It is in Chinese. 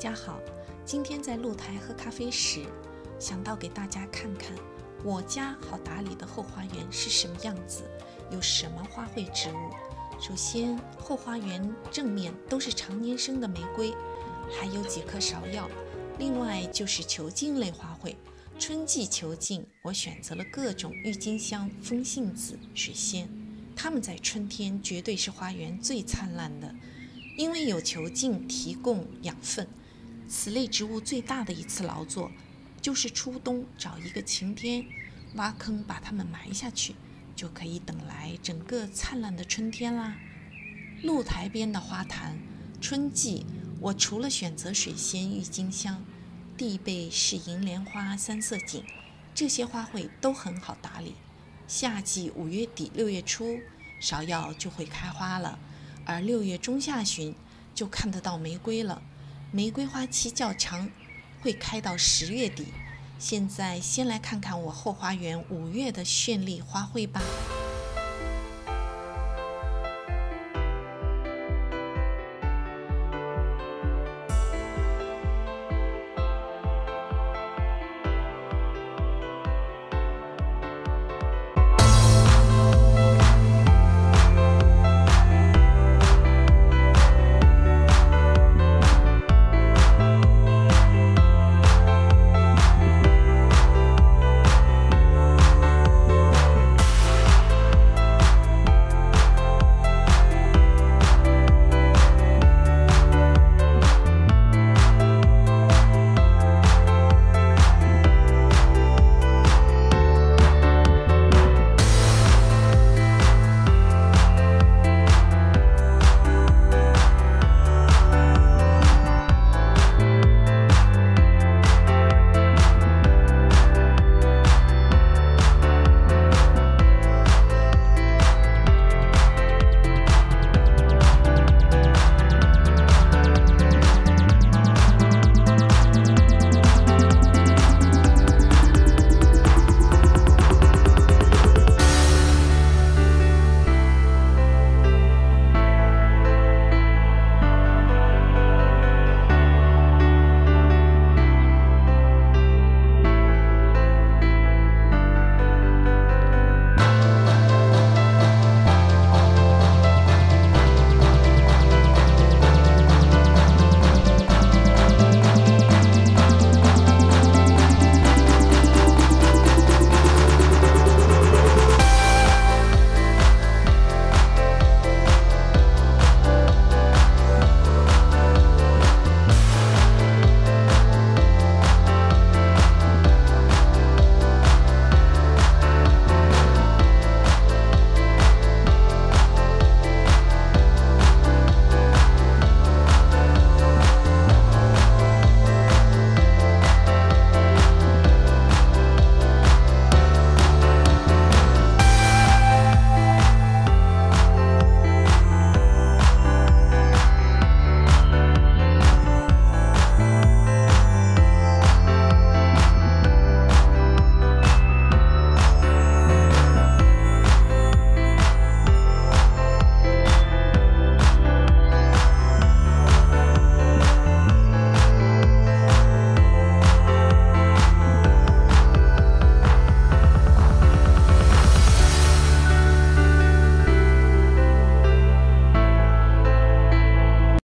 家好，今天在露台喝咖啡时，想到给大家看看我家好打理的后花园是什么样子，有什么花卉植物。首先，后花园正面都是常年生的玫瑰，还有几棵芍药，另外就是球茎类花卉。春季球茎，我选择了各种郁金香、风信子、水仙，它们在春天绝对是花园最灿烂的，因为有球茎提供养分。此类植物最大的一次劳作，就是初冬找一个晴天，挖坑把它们埋下去，就可以等来整个灿烂的春天啦。露台边的花坛，春季我除了选择水仙、郁金香，地被是银莲花、三色堇，这些花卉都很好打理。夏季5月底6月初，芍药就会开花了，而6月中下旬就看得到玫瑰了。玫瑰花期较长，会开到10月底。现在先来看看我后花园5月的绚丽花卉吧。